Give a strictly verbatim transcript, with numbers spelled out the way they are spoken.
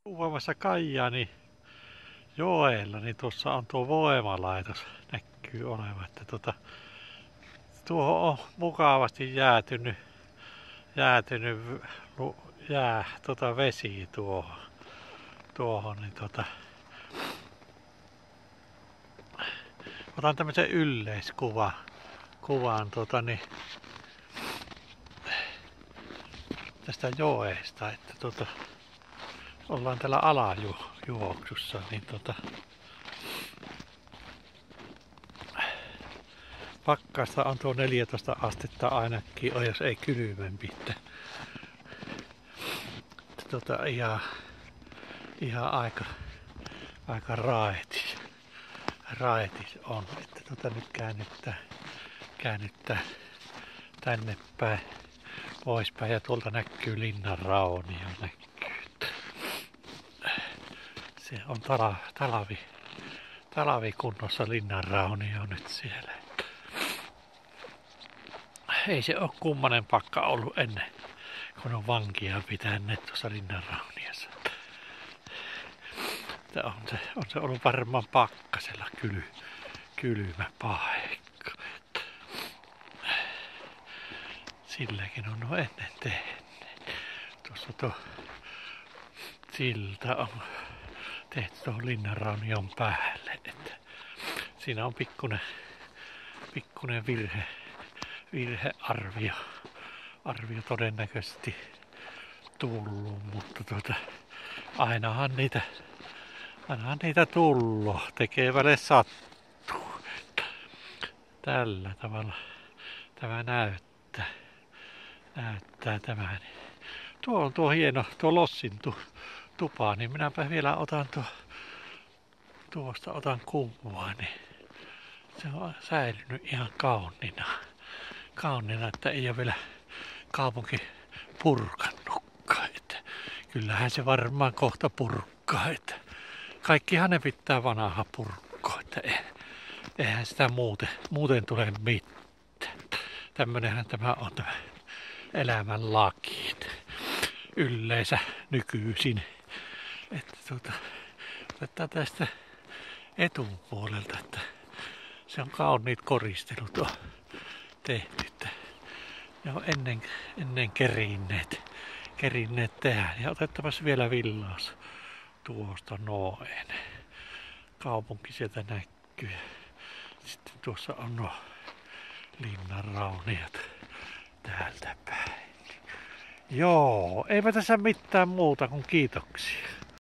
Kuvaamassa Kajaani joella, niin tuossa on tuo voimalaitos näkyy olevan, että tuota, tuohon on mukavasti jäätynyt, jäätynyt jää, tuota vesi tuohon, tuohon niin tuota, otan tämmöisen yleiskuvan kuvan tuota, niin, tästä joesta, että tuota, ollaan täällä alajuoksussa, niin tota, pakkasta on tuo neljätoista astetta ainakin, jos ei kylmempi. Tota, ihan, ihan aika, aika raetis, raetis on, että tota nyt käännyttää, käännyttää tänne päin, poispäin ja tuolta näkyy linnan raunio näkyy. Se on tala, talavi, talavikunnossa linnan raunio nyt siellä. Ei se ole kummanen pakka ollut ennen, kun on vankia pitäneet tuossa linnan rauniossa. On se, on se ollut varmaan pakkasella kyly, kylmä paikka. Silläkin on no ennen tehnyt. Tuossa tuo silta on tehty tuohon linnanraunion päälle. Että siinä on pikkuinen, pikkuinen virhe, virhearvio arvio todennäköisesti tullut, mutta tuota, ainahan niitä, ainahan niitä tullut, tekee väle sattuu. Tällä tavalla tämä näyttää, näyttää tämä. Tuo on tuo hieno, tuo Lossin tu, tupa, niin minäpä vielä otan tuo, tuosta otan kuvaa, niin se on säilynyt ihan kauniina. Kauniina, että ei ole vielä kaupunki purkannutkaan. Että kyllähän se varmaan kohta purkkaa. Että kaikkihan ne pitää vanhaa purkkoa, että eihän sitä muuten, muuten tule mitään. Tämmönenhän tämä on tämä elämän laki yleensä nykyisin. Että tuota, otetaan tästä etupuolelta, että se on kauniit koristelut on tehty. Ne on ennen, ennen kerinneet, kerinneet tehdä. Ja otettapas vielä villaus tuosta noin. Kaupunki sieltä näkyy. Sitten tuossa on nuo linnan rauniot täältä päin. Joo, eipä tässä mitään muuta kuin kiitoksia.